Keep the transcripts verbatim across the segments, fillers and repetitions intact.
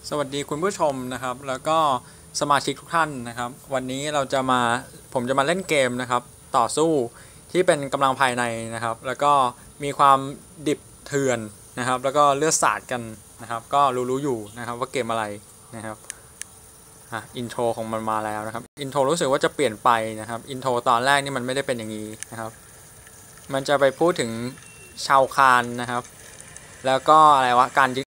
สวัสดีคุณผู้ชมนะครับแล้วก็สมาชิกทุกท่านนะครับวันนี้เราจะมาผมจะมาเล่นเกมนะครับต่อสู้ที่เป็นกำลังภายในนะครับแล้วก็มีความดิบเถื่อนนะครับแล้วก็เลือดสาดกันนะครับก็รู้ๆอยู่นะครับว่าเกมอะไรนะครับอ่ะอินโทรของมันมาแล้วนะครับอินโทรรู้สึกว่าจะเปลี่ยนไปนะครับอินโทรตอนแรกนี่มันไม่ได้เป็นอย่างนี้นะครับมันจะไปพูดถึงชาวคานนะครับแล้วก็อะไรวะการยึด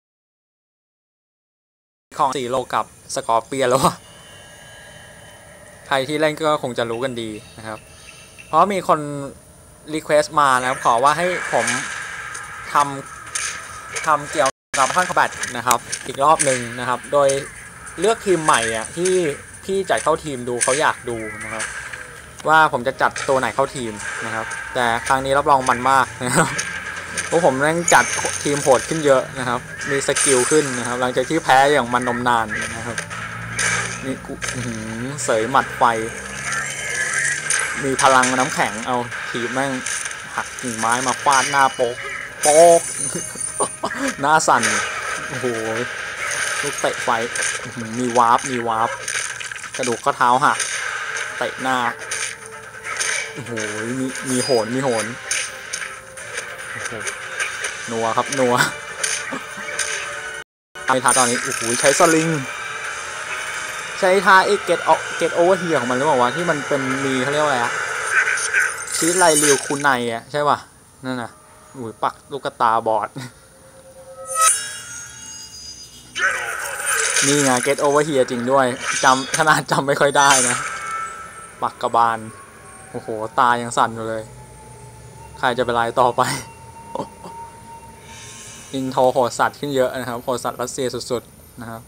ของสี่โลกับสกอร์เปียนแล้ววะใครที่เล่นก็คงจะรู้กันดีนะครับเพราะมีคนรีเควสต์มานะครับขอว่าให้ผมทำทำเกี่ยวกับขั้นคอมแบทนะครับอีกรอบหนึ่งนะครับโดยเลือกทีมใหม่อ่ะที่พี่จัดเข้าทีมดูเขาอยากดูนะครับว่าผมจะจัดตัวไหนเข้าทีมนะครับแต่ครั้งนี้รับรองมันมากนะครับเพราะผมแม่งจัดทีมโหดขึ้นเยอะนะครับมีสกิลขึ้นนะครับหลังจากที่แพ้อย่างมันนมนานนะครับมีกูเสยหมัดไฟมีพลังน้ำแข็งเอาทีมแม่งหักกิ่งไม้มาฟาดหน้าโป๊กโป๊กหน้าสั่นโอ้โหลูกเตะไฟมีวาร์ปมีวาร์ปกระดูกข้อเท้าหักเตะหน้าโอ้โหมีมีโหนมีโหนนัวครับนัวไอ้ท่าตอนนี้โอ้โหใช้สลิงใช้ท่าไอ้เกตออกเกตโอเวอร์เฮียของมันหรือเปล่าวะที่มันเป็นมีเขาเรียกว่าอะไรอะชีสไลเรียวคูไนอะใช่ป่ะนั่นน่ะอุ้ยปักลูกตาบอดนี่ไงเกตโอเวอร์เฮียจริงด้วยจำขนาดจำไม่ค่อยได้นะปักกระบาลโอ้โหตายังสั่นอยู่เลยใครจะเป็นไรต่อไปอินโทรโหดสัตว์ขึ้นเยอะนะครับโหดสัตว์รัสเซียสุดๆนะครับ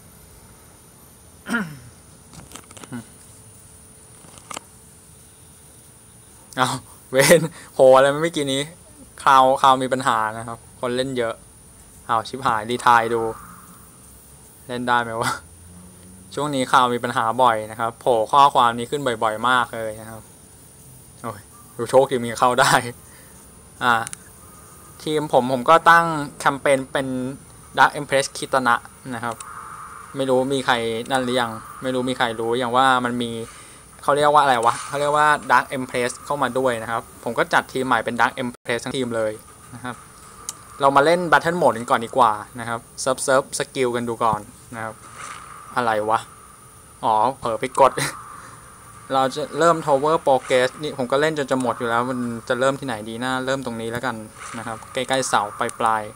เอาเวนโหอะไรไม่กี่นี้คราวคราวมีปัญหานะครับคนเล่นเยอะเอาชิบหายรีทายดูเล่นได้ไหมวะช่วงนี้ข่าวมีปัญหาบ่อยนะครับโผล่ข้อความนี้ขึ้นบ่อยๆมากเลยนะครับโอ้ยดูโชคดีมีเข้าได้อ่าทีมผมผมก็ตั้งแคมเปญเป็น Dark Empress คิตนะนะครับไม่รู้มีใครนั่นหรือยังไม่รู้มีใครรู้อย่างว่ามันมีเขาเรียกว่าอะไรวะเขาเรียกว่า Dark Empress เข้ามาด้วยนะครับผมก็จัดทีมใหม่เป็น Dark Empress ทั้งทีมเลยนะครับเรามาเล่น Battle Mode กันก่อนดีกว่านะครับเซิร์ฟเซิร์ฟสกิลกันดูก่อนนะครับอะไรวะอ๋อเผลอไปกดเราจะเริ่ม Tower Progress นี่ผมก็เล่นจนจะหมดอยู่แล้วมันจะเริ่มที่ไหนดีนะเริ่มตรงนี้แล้วกันนะครับใกล้ๆเสาปลาย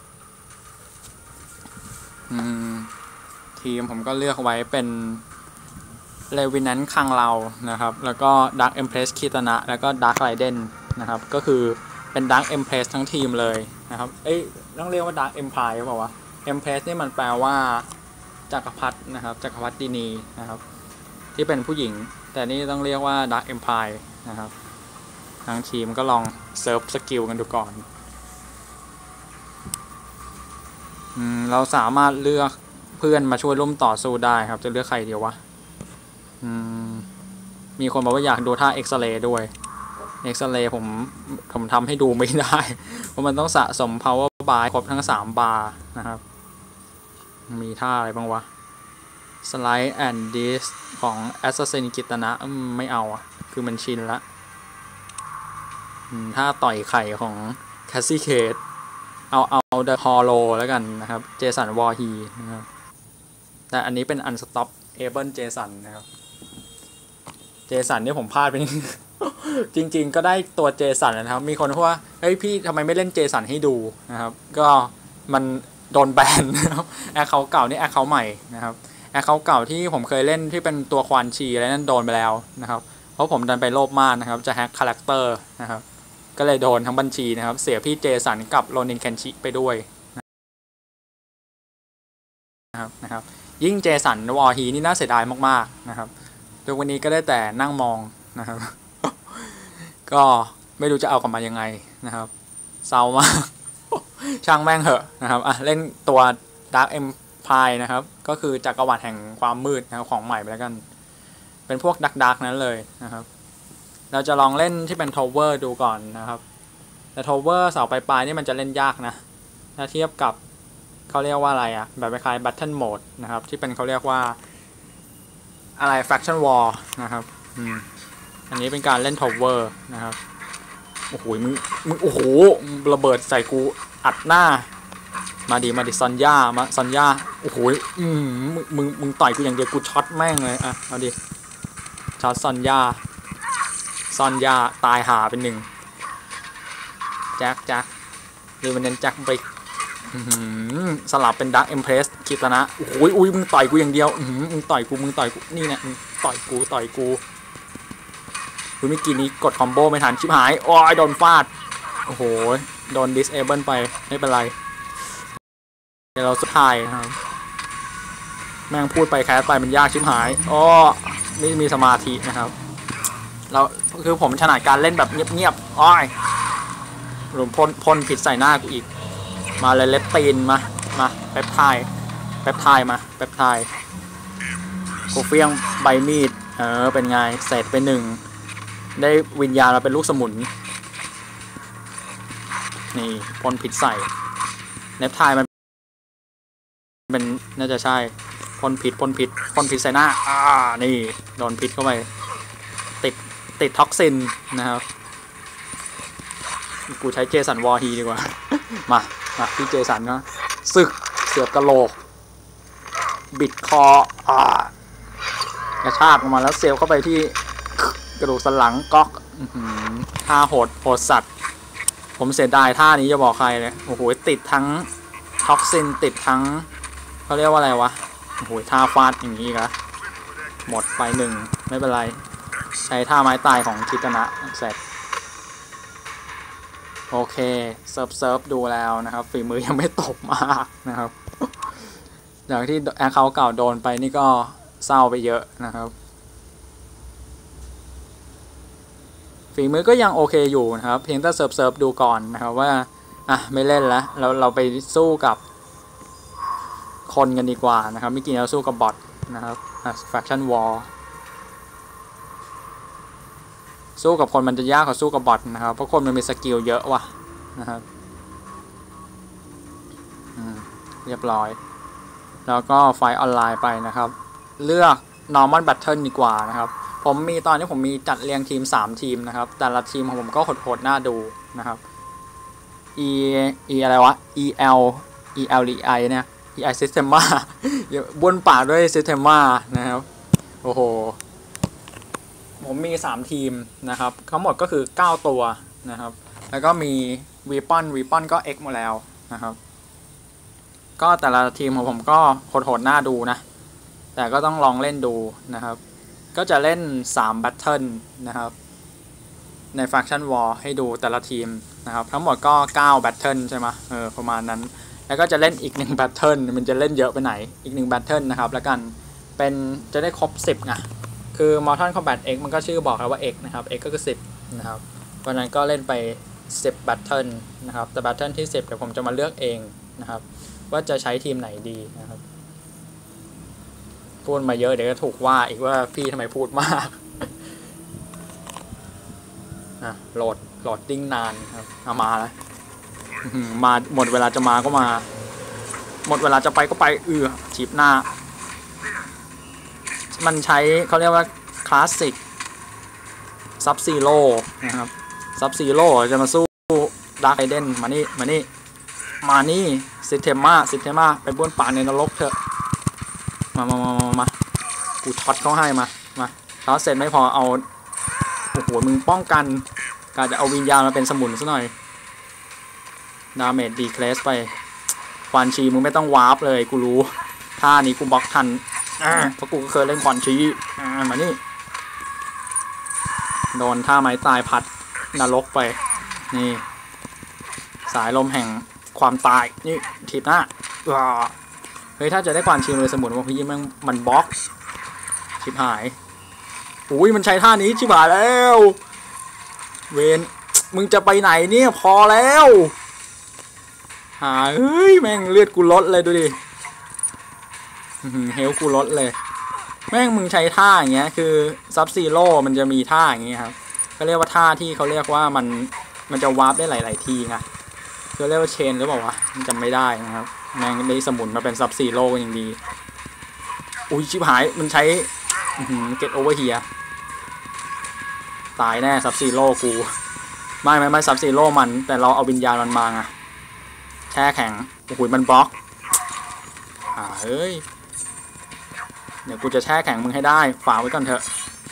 ๆอืมทีมผมก็เลือกไว้เป็นเลวินันคังเรานะครับแล้วก็ Dark Empress คิตนะแล้วก็ Dark Raiden นะครับก็คือเป็น Dark Empress ทั้งทีมเลยนะครับเอ้ยต้องเรียกว่า Dark Empire หรือเปล่าวะ Empress นี่มันแปลว่าจักรพรรดินะครับจักรพรรดินีนะครับที่เป็นผู้หญิงแต่นี่ต้องเรียกว่า Dark Empire นะครับทางทีมก็ลองเซิร์ฟสกิลกันดูก่อนอืมเราสามารถเลือกเพื่อนมาช่วยร่วมต่อสู้ได้ครับจะเลือกใครเดียววะอืมมีคนบอกว่าอยากดูท่าเอ็กซเรย์ด้วยเอ็กซเรย์ผมผมทำให้ดูไม่ได้เพราะมันต้องสะสม power bar ครบทั้งสามบาร์นะครับมีท่าอะไรบ้างวะ slide and dis ของ assassin กิตนะไม่เอาอ่ะคือมันชินละท่าต่อยไข่ของ Cassie Cage เอาเอา The Hollow แล้วกันนะครับเจสันวอร์ฮีนะครับแต่อันนี้เป็น Unstoppable เจสันนะครับเจสันนี่ผมพลาดไปนิดจริงๆก็ได้ตัวเจสันนะครับมีคนพูดว่าเฮ้ยพี่ทำไมไม่เล่นเจสันให้ดูนะครับก็มันโดนแบนนะครับแอคเคาท์เก่านี่แอคเคาท์ใหม่นะครับแอคเคาท์เก่าที่ผมเคยเล่นที่เป็นตัวควานชีอะไรนั่นโดนไปแล้วนะครับเพราะผมดันไปโลภมากนะครับจะแฮกคาแรคเตอร์นะครับก็เลยโดนทั้งบัญชีนะครับเสียพี่เจสันกับโรนินแคนชิไปด้วยนะครับนะครับยิ่งเจสันวอร์ฮีนี่น่าเสียดายมากๆนะครับโดยวันนี้ก็ได้แต่นั่งมองนะครับก็ไม่รู้จะเอากลับมายังไงนะครับเศร้ามากช่างแม่งเหอะนะครับอ่ะเล่นตัว Dark Empire นะครับก็คือจักรวรรดิแห่งความมืดนะครับของใหม่ไปแล้วกันเป็นพวกดักดักนั้นเลยนะครับเราจะลองเล่นที่เป็น Tower ดูก่อนนะครับแต่ Tower เสาปลายๆนี่มันจะเล่นยากนะถ้าเทียบกับเขาเรียกว่าอะไรอะแบบคล้ายๆ Battle Mode นะครับที่เป็นเขาเรียกว่าอะไร Faction War นะครับอืมอันนี้เป็นการเล่น Tower นะครับโอ้โหมึงมึงโอ้โหระเบิดใส่กูอัดหน้ามาดิมาดิซอนย่ามาซอนย่าโอ้โหอืมมึงมึงมึงต่อยกูอย่างเดียวกูช็อตแม่งเลยอ่ะเอาดิช็อตซอนย่าซอนย่าตายหาเป็นหนึ่งแจ็คแจ็คหรือมันเน้นแจ็คไปสลับเป็นดักเอ็มเพรสคิดแล้วนะโอ้ยอุ้ยมึงต่อยกูอย่างเดียวมึงต่อยกูมึงต่อยกูนี่เนี่ยมึงต่อยกูต่อยกูคุณเมื่อกี้นี้กดคอมโบไม่ทันชิบหายโอ้ยโดนฟาดโอ้โหโดนดิสเอเบิลไปไม่เป็นไรเดี๋ยวเราสุดท้ายครับแม่งพูดไปแคสไปมันยากชิบหายอ้อไม่มีสมาธินะครับเราคือผมถนัดการเล่นแบบเงียบๆอ้อยหลุมพ่นพ่นผิดใส่หน้ากูอีกมาเลยเล็บตีนมามาแป๊บทายแป๊บทายมาแป๊บทายกูเฟี้ยงใบมีดเออเป็นไงเสร็จไปหนึ่งได้วิญญาณเราเป็นลูกสมุนนี่พ่นผิดใส่เล็บทายมันเป็นน่าจะใช่พ่นผิดพ่นผิดพ่นผิดใส่หน้าอ่านี่โดนพิษเข้าไปติดติดท็อกซินนะครับกูใช้เจสันวอร์ฮีดีกว่ามามาพี่เจสันเนาะสึกเสือกกระโหลกบิดคออ่ากระชากออกมาแล้วเซลเข้าไปที่กระดูกสันหลังก๊อกท่าโหดโหดสัตว์ผมเสียดายท่านี้จะบอกใครเลยโอ้โหติดทั้งท็อกซินติดทั้งเขาเรียกว่าอะไรวะโอ้โหท่าฟาดอย่างนี้ครับหมดไปหนึ่งไม่เป็นไรใช้ท่าไม้ตายของคิตนะเสร็จโอเคเซิร์ฟเซิร์ฟดูแล้วนะครับฝีมือยังไม่ตกมากนะครับอย่างที่แอคเคาท์เก่าโดนไปนี่ก็เศร้าไปเยอะนะครับฝีมือก็ยังโอเคอยู่นะครับเพียงแต่เซิร์ฟเซิร์ฟดูก่อนนะครับว่าอ่ะไม่เล่นแล้วเราเราไปสู้กับคนกันดีกว่านะครับไม่กินแล้วสู้กับบอทนะครับอ่ะ Faction War สู้กับคนมันจะยากกว่าสู้กับบอทนะครับเพราะคนมันมีสกิลเยอะว่ะนะครับเรียบร้อยแล้วก็ไฟออนไลน์ไปนะครับเลือก normal battle ดีกว่านะครับผมมีตอนนี้ผมมีจัดเรียงทีมสามทีมนะครับแต่ละทีมของผมก็โหดๆน่าดูนะครับ e e อะไรวะ el el ei เนี่ย ei systema บนปากด้วย systema นะครับโอ้โหผมมีสามทีมนะครับทั้งหมดก็คือเก้าตัวนะครับแล้วก็มีวีปอนวีปอนก็ X หมดแล้วนะครับก็แต่ละทีมของผมก็โหดๆน่าดูนะแต่ก็ต้องลองเล่นดูนะครับก็จะเล่นสาม Battle นะครับใน Faction War ให้ดูแต่ละทีมนะครับทั้งหมดก็เก้า Battle ใช่ไหมเออประมาณนั้นแล้วก็จะเล่นอีกหนึ่ง Battle มันจะเล่นเยอะไปไหนอีกหนึ่ง Battle นะครับแล้วกันเป็นจะได้ครบสิบไงคือ Mortal Kombat X มันก็ชื่อบอกแล้วว่า X นะครับ X ก็คือสิบนะครับวันนั้นก็เล่นไปสิบ Battle นะครับแต่ Battle ที่สิบเดี๋ยวผมจะมาเลือกเองนะครับว่าจะใช้ทีมไหนดีนะครับพูดมาเยอะเดี๋ยวจะถูกว่าอีกว่าพี่ทำไมพูดมากอ่ะโหลดโหลดดิ้งนานครับเอามาแล้วมาหมดเวลาจะมาก็มาหมดเวลาจะไปก็ไปเอือฉีบหน้ามันใช้เขาเรียกว่าคลาสสิกซับซีโร่นะครับซับซีโร่จะมาสู้ดาร์คไอเดนมานี่มานี่มานี่ซิสเทมาซิสเทมาไปบ้วนป่าในนรกเถอะมามามามามากูช็อตเขาให้มามาช็อตเสร็จไม่พอเอาโอ้โหมึงป้องกันการจะเอาวิญญาณมาเป็นสมุนซะหน่อยดาเมจดีเคลสไปควันชีมึงไม่ต้องวาร์ปเลยกูรู้ท่านี้กูบล็อกทันเพราะกูก็เคยเล่นควันชีมานี่โดนท่าไม้ตายพัดนรกไปนี่สายลมแห่งความตายนี่ถีบหน้าว้าเฮ้ยถ้าจะได้ควันชีเลยสมุนว่าพี่มันมันบล็อกชิบหายอุ้ยมันใช้ท่านี้ชิบหายแล้วเวนมึงจะไปไหนเนี่ยพอแล้วหาเฮ้ยแม่งเลือดกูลดเลยดูดิเฮลกูลดเลยแม่งมึงใช้ท่าอย่างเงี้ยคือซับซีโร่มันจะมีท่าอย่างเงี้ยครับเขาเรียกว่าท่าที่เขาเรียกว่ามันมันจะวาร์ปได้หลายๆทีไงเขาเรียกว่าเชนหรือเปล่าวะมันจำไม่ได้นะครับแม่งได้สมุนมาเป็นซับซีโร่ก็ยังดีอุ้ยชิบหายมันใช้เก็ตโอเวอร์เฮียตายแน่ซับซีโร่กูไม่ไม่ไม่ซับซีโร่มันแต่เราเอาวิญญาณมันมาไงแช่แข็งโอ้โหมันบล็อกอ่าเฮ้ยเดี๋ยวกูจะแช่แข็งมึงให้ได้ฝากไว้ก่อนเถอะ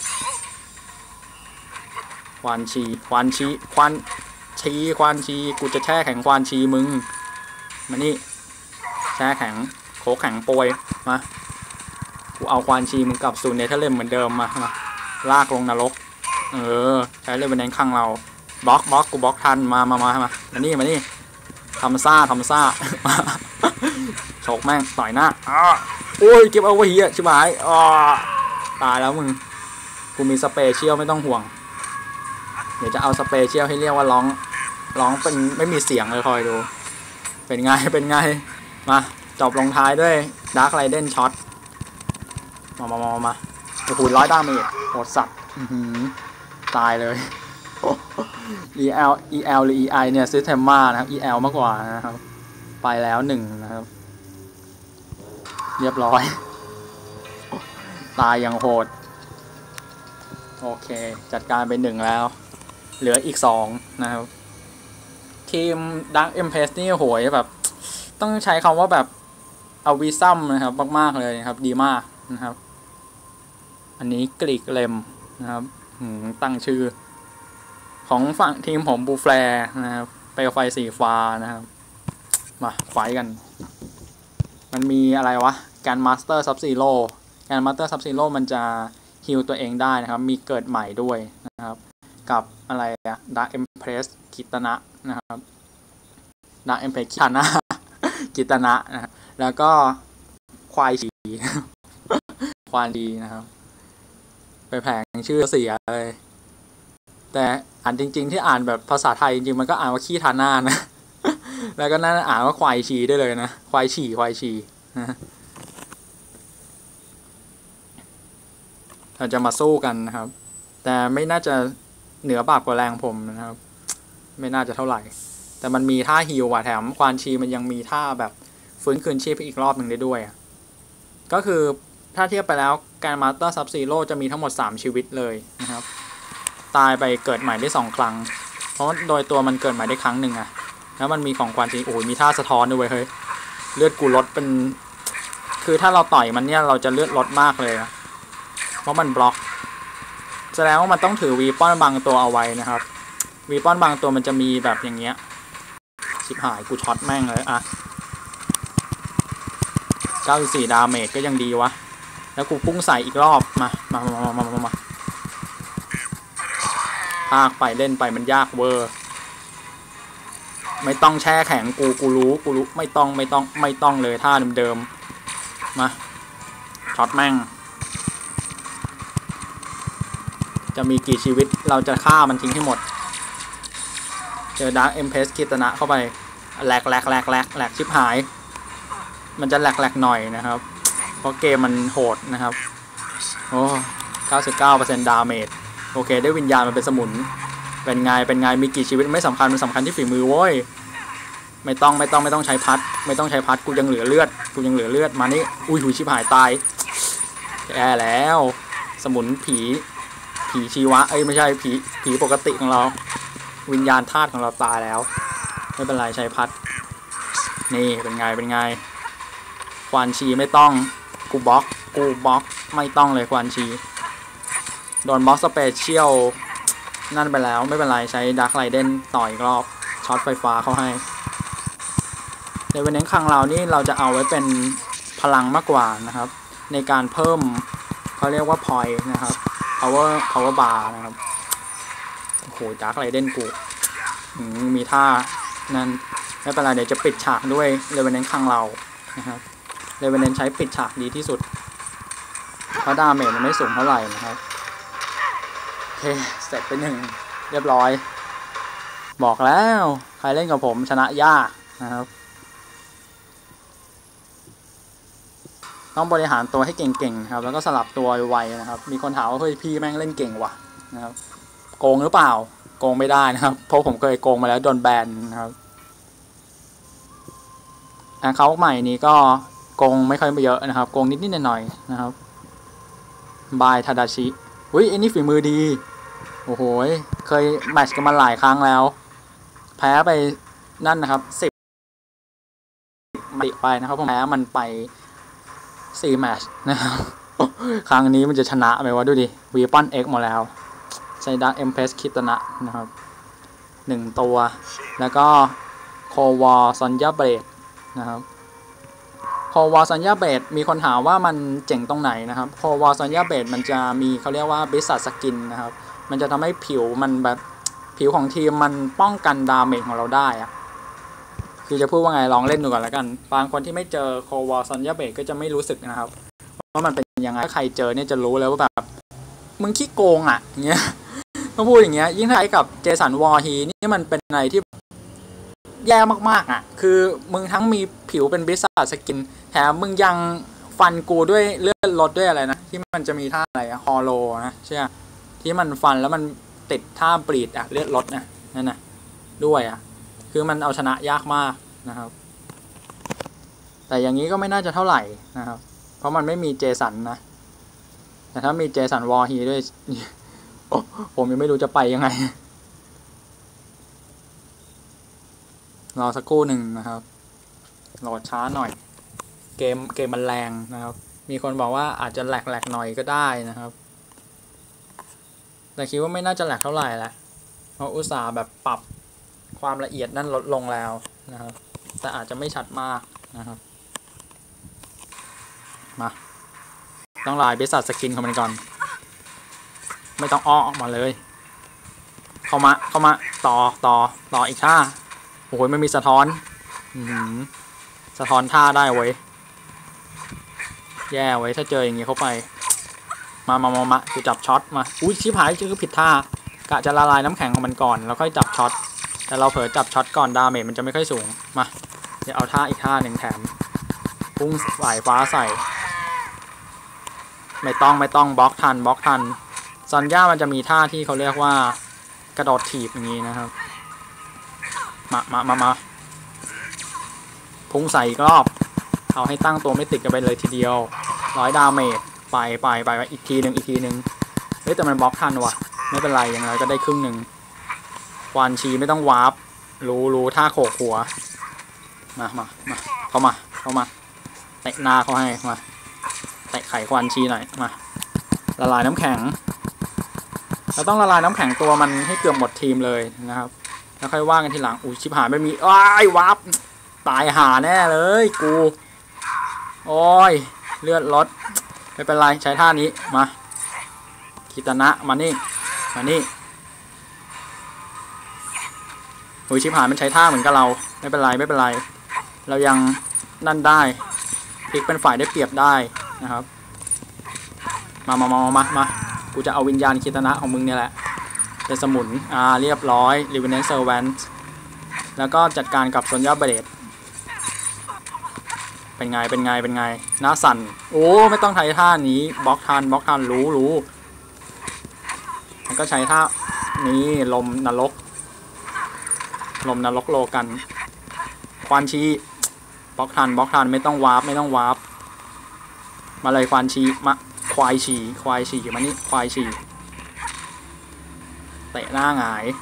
ควานชีควานชีควานชีควานชีกูจะแช่แข็งควานชีมึงมานี่แช่แข็งโคแข็งโปยมากูเอาควานชีมึงกลับสู่เนเธอร์เลมเหมือนเดิมมามาลากลงนรกเออใช้เลยเป็นแนข้างเราบล็อกบล็อกกูบล็อกทันมามามามามานี่มานี่ทำซ่าทำซ่าโฉกแม่งต่อยหน้าอ้าโอ้ยเก็บเอาไว้เหี้ยชิบหายอ้าตายแล้วมึงกูมีสเปเชียลไม่ต้องห่วงเดี๋ยวจะเอาสเปเชียลให้เรียกว่าร้องร้องเป็นไม่มีเสียงเลยคอยดูเป็นไงเป็นไงมาจบลงท้ายด้วยดาร์คไรเดนช็อตมามามามาโอ้โหร้อยดาเมจโหดสัตว์ตายเลย อี แอล อี แอล หรือ อี ไอ เนี่ยซิสเทมมานะครับ อี แอล มากกว่านะครับไปแล้วหนึ่งนะครับเรียบร้อยตายอย่างโหดโอเคจัดการไปหนึ่งแล้วเหลืออีกสองนะครับทีม Dark Empress นี่โหยแบบต้องใช้คำว่าแบบเอาวิซัมนะครับมากๆเลยครับดีมากนะครับอันนี้กรีกเลมนะครับตั้งชื่อของฝั่งทีมผมบูแฟร์นะครับเปลวไฟสีฟ้านะครับมาไฟกันมันมีอะไรวะแกนมาสเตอร์ซับซีโร่แกนมาสเตอร์ซับซีโร่มันจะฮีลตัวเองได้นะครับมีเกิดใหม่ด้วยนะครับกับอะไรอะดาร์คเอ็มเพรสกิตนะนะครับดาร์คเอ็มเพรสกิตนะกิตนะนะแล้วก็ควายฉีควานดีนะครับไปแผงชื่อเสียเลยแต่อ่านจริงๆที่อ่านแบบภาษาไทยจริงๆมันก็อ่านว่าขี้ทาน่านะแล้วก็น่าอ่านว่าควายฉีได้เลยนะควายฉี่ควายฉีนะเราจะมาสู้กันนะครับแต่ไม่น่าจะเหนือบากกว่าแรงผมนะครับไม่น่าจะเท่าไหร่แต่มันมีท่าฮีลว่ะแถมควานชีมันยังมีท่าแบบฟื้นคืนชีพอีกรอบหนึ่งได้ด้วยก็คือถ้าเทียบไปแล้วการมาสเตอร์ซับซีโร่จะมีทั้งหมดสามชีวิตเลยนะครับตายไปเกิดใหม่ได้สองครั้งเพราะโดยตัวมันเกิดใหม่ได้ครั้งหนึ่งอะแล้วมันมีของควานชีโอ้ยมีท่าสะท้อนด้วยเฮ้ยเลือดกูลดเป็นคือถ้าเราต่อยมันเนี่ยเราจะเลือดลดมากเลยนะเพราะมันบล็อกแสดงว่ามันต้องถือวีป้อนบางตัวเอาไว้นะครับวีป้อนบางตัวมันจะมีแบบอย่างเงี้ยชิบหายกูช็อตแม่งเลยอะเก้าสิบสี่ดาเมจก็ยังดีวะแล้วกูพุ่งใส่อีกรอบมามามามามามามาพากไปเล่นไปมันยากเวอร์ไม่ต้องแช่แข็งกูกูรู้กูรู้ไม่ต้องไม่ต้องไม่ต้องเลยท่าเดิมๆมาช็อตแม่งจะมีกี่ชีวิตเราจะฆ่ามันทิ้งให้หมดเจอดาร์คเอ็มเพรสกิตนะเข้าไปแหลกแหลกแหลกแหลกแหลกชิบหายมันจะแหลกแหลกหน่อยนะครับเพราะเกมมันโหดนะครับโอ้ เก้าสิบเก้าเปอร์เซ็นต์ ดาเมจโอเคได้วิญญาณมันเป็นสมุนเป็นไงเป็นไงมีกี่ชีวิตไม่สำคัญมันสำคัญที่ฝีมือโว้ยไม่ต้องไม่ต้องไม่ต้องใช้พัดไม่ต้องใช้พัดกูยังเหลือเลือดกูยังเหลือเลือดมานี่อุ้ยหุยชิบหายตายแย่แล้วสมุนผีผีชีวะเอ้ยไม่ใช่ผีผีปกติของเราวิญญาณธาตุของเราตายแล้วไม่เป็นไรใช้พัดนี่เป็นไงเป็นไงควานชีไม่ต้องกูบล็อกกูบล็อกไม่ต้องเลยควานชีโดนบล็อกสเปเชียลนั่นไปแล้วไม่เป็นไรใช้ดาร์คไรเดนต่ออีกรอบช็อตไฟฟ้าเข้าให้ในวันนี้ครั้งเรานี่เราจะเอาไว้เป็นพลังมากกว่านะครับในการเพิ่มเขาเรียกว่า point นะครับ power power bar นะครับโอ้โหดาร์คไรเดนกูมีท่านั้นไม่เป็นไรเดี๋ยวจะปิดฉากด้วยเลเวนเนนข้างเรานะครับเลเวนเนนใช้ปิดฉากดีที่สุดเพราะดาเมจมันไม่สูงเท่าไหร่นะครับโอเคเสร็จไปหนึ่งเรียบร้อยบอกแล้วใครเล่นกับผมชนะยากนะครับต้องบริหารตัวให้เก่งๆครับแล้วก็สลับตัวไวๆนะครับมีคนถามว่าเฮ้ยพี่แม่งเล่นเก่งว่ะนะครับโกงหรือเปล่าโกงไม่ได้นะครับเพราะผมเคยโกงมาแล้วโดนแบนนะครับแอคเคาท์ใหม่นี้ก็โกงไม่ค่อยเยอะนะครับโกงนิดๆหน่อยๆนะครับบายทาดาชิอุ้ยไอ้นี่ฝีมือดีโอ้โหเคยแมตช์กันมาหลายครั้งแล้วแพ้ไปนั่นนะครับสิบติไปนะครับผมแพ้มันไปสี่แมตช์นะครับครั้งนี้มันจะชนะไหมวะดูดิวีปอนเอ็กหมดแล้วใช้ดักเอ็มเพสคิตนะนะครับหนึ่งตัวแล้วก็โควอซอนยาเบรดนะครับโควอซอนยาเบรดมีคนถามว่ามันเจ๋งตรงไหนนะครับโควอซอนยาเบรดมันจะมีเขาเรียกว่าบิสซัสสกินนะครับมันจะทำให้ผิวมันแบบผิวของทีมมันป้องกันดาเมจของเราได้อะคือจะพูดว่าไงลองเล่นดูก่อนแล้วกันบางคนที่ไม่เจอโควอซอนยาเบรดก็จะไม่รู้สึกนะครับว่ามันเป็นยังไงถ้าใครเจอเนี่ยจะรู้เลยว่าแบบมึงขี้โกงอ่ะอย่างเงี้ยต้องพูดอย่างเงี้ยยิ่งถ้าไอ้กับเจสันวอร์ฮีนี่มันเป็นอะไรที่แย่มากๆอ่ะคือมึงทั้งมีผิวเป็นบิสซัสสกินแถมมึงยังฟันกูด้วยเลือดลดด้วยอะไรนะที่มันจะมีท่าอะไรอะฮอลโลนะใช่ไหมที่มันฟันแล้วมันติดท่าบลีดอะเลือดลดนะนั่นนะด้วยอะคือมันเอาชนะยากมากนะครับแต่อย่างนี้ก็ไม่น่าจะเท่าไหร่นะครับเพราะมันไม่มีเจสันนะแต่ถ้ามีเจสันวอร์ฮีด้วยผมยังไม่รู้จะไปยังไงรอสักครู่หนึ่งนะครับโหลดช้าหน่อยเกมเกมมันแรงนะครับมีคนบอกว่าอาจจะแหลกแหลกหน่อยก็ได้นะครับแต่คิดว่าไม่น่าจะแหลกเท่าไหร่แหละเพราะอุตส่าห์แบบปรับความละเอียดนั่นลดลงแล้วนะครับแต่อาจจะไม่ชัดมากนะครับมาต้องลายบิสซัสสกินของมันก่อนไม่ต้องอ้อออกมาเลยเข้ามาเข้ามาต่อต่อต่ออีกท่าโอ้โหไม่มีสะท้อนอืมสะท้อนท่าได้เว้ยแย่ไว้ถ้าเจออย่างงี้เข้าไปมามามามากูจับช็อตมาอุ้ยชิบหายคือผิดท่ากะจะละลายน้ำแข็งของมันก่อนแล้วค่อยจับช็อตแต่เราเผลอจับช็อตก่อนดาเมจมันจะไม่ค่อยสูงมาเดี๋ยวเอาท่าอีกท่าหนึ่งแถมพุ่งสายฟ้าใส่ไม่ต้องไม่ต้องบล็อกทันบล็อกทันซอนย่ามันจะมีท่าที่เขาเรียกว่ากระโดดถีบอย่างนี้นะครับมามามามาพุ่งใส่อีกรอบเอาให้ตั้งตัวไม่ติดกันไปเลยทีเดียวร้อยดาเมจไปไปไปอีกทีหนึ่งอีกทีหนึ่งเฮ้ยแต่มันบล็อกทันว่ะไม่เป็นไรอย่างไรก็ได้ครึ่งหนึ่งควานชีไม่ต้องวาร์ปรู้รู้ท่าโขกหัวมามามาเข้ามาเข้ามาเตะหน้าเขาให้มาเตะไข่ควานชีหน่อยมาละลายน้ำแข็งเราต้องละลายน้ำแข็งตัวมันให้เกือบหมดทีมเลยนะครับแล้วค่อยว่ากันทีหลังอุ้ยชิบหายไม่มีอ้ายวาร์ปตายหาแน่เลยกูโอ้ยเลือดลดไม่เป็นไรใช้ท่านี้มาคิตนะมานี่มานี่อุ้ยชิบหายมันใช้ท่าเหมือนกับเราไม่เป็นไรไม่เป็นไรเรายังนั่นได้พลิกเป็นฝ่ายได้เปรียบได้นะครับมามามามามากูจะเอาวิญญาณคิตนะของมึงเนี่ยแหละเป็นสมุนอ่าเรียบร้อยรีเวนเนสเซอร์แวนต์แล้วก็จัดการกับซอนยาเบรดเป็นไงเป็นไงเป็นไงหน้าสั่นโอ้ไม่ต้องใช้ท่านี้บล็อกทันบล็อกทันรู้รู้มันก็ใช้ท่านี้ลมนรกลมนรกโลกันควานชีบล็อกทันบล็อกทันไม่ต้องวาร์ปไม่ต้องวาร์ปมาเลยควานชีมาควายฉี่ควายฉี่มานี่ควายฉี่เตะหน้าหงาย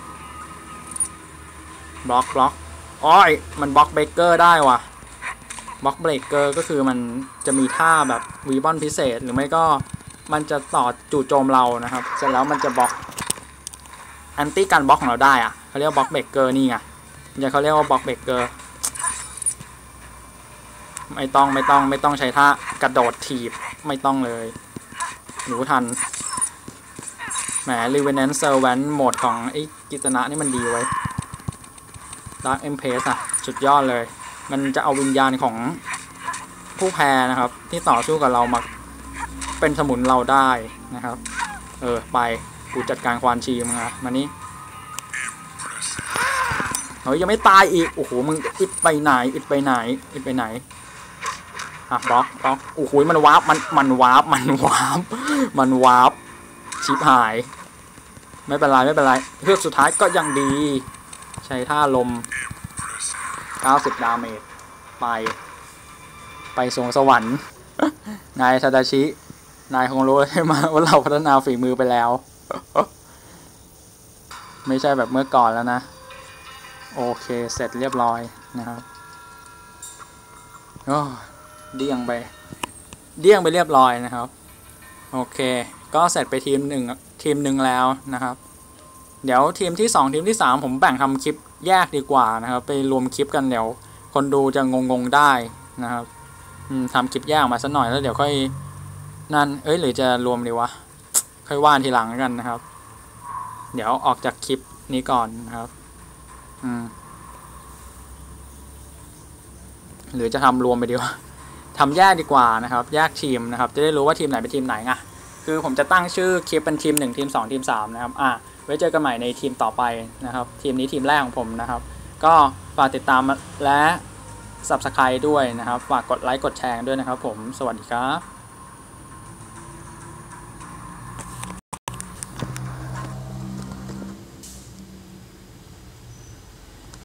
บล็อกบล็อกอ้อยมันบล็อกเบเกอร์ได้ว่ะบล็อกเบรกเกอร์ก็คือมันจะมีท่าแบบวีบอนพิเศษหรือไม่ก็มันจะต่อจู่โจมเรานะครับเสร็จแล้วมันจะบล็อกแอนตี้การบล็อกของเราได้อะเขาเรียกว่าบล็อกเบรกเกอร์นี่ไงอย่าเขาเรียกว่าบล็อกเบรกเกอร์ไม่ต้องไม่ต้องไม่ต้องใช้ท่ากระโดดถีบไม่ต้องเลยหนูทันแหม Revenant Servant โหมดของไอ้กิตนะนี่มันดีไว้ Dark Empress อะสุดยอดเลยมันจะเอาวิญญาณของผู้แพ้นะครับที่ต่อสู้กับเรามาเป็นสมุนเราได้นะครับเออไปกูจัดการควานชีมึงอะมานี่เฮ้ยยังไม่ตายอีกโอ้โหมึงอิดไปไหนอิดไปไหนอิดไปไหนอ่ะบล็อกบล็อกโอ้โหมันวาร์ปมันมันวาร์ปมันวาร์ปมันวาร์ปชิบหายไม่เป็นไรไม่เป็นไรเพื่อสุดท้ายก็ยังดีใช้ท่าลมเก้าสิบดาเมจไปไปสวงสวรรค์ นายทาดาชินายคงรู้ใช่ไหมว่าเราพัฒนาฝีมือไปแล้ว ไม่ใช่แบบเมื่อก่อนแล้วนะโอเคเสร็จเรียบร้อยนะครับโอ้เดี้ยงไปเดี้ยงไปเรียบร้อยนะครับโอเคก็เสร็จไปทีมหนึ่งทีมหนึ่งแล้วนะครับเดี๋ยวทีมที่สองทีมที่สามผมแบ่งทำคลิปแยกดีกว่านะครับไปรวมคลิปกันเดี๋ยวคนดูจะงงๆได้นะครับทำคลิปแยกมาสักหน่อยแล้วเดี๋ยวค่อยนั่นเอ้ยหรือจะรวมดีวะค่อยว่านทีหลังกันนะครับเดี๋ยวออกจากคลิปนี้ก่อนนะครับอืมหรือจะทำรวมไปดีวะทำแยกดีกว่านะครับแยกทีมนะครับจะได้รู้ว่าทีมไหนเป็นทีมไหนไงคือผมจะตั้งชื่อคลิปเป็นทีมหนึ่งทีมสองทีมสามนะครับอ่ะไว้เจอกันใหม่ในทีมต่อไปนะครับทีมนี้ทีมแรกของผมนะครับก็ฝากติดตามและ ซับสไครบ์ ด้วยนะครับฝากกดไลค์กดแชร์ด้วยนะครับผมสวัสดีครับ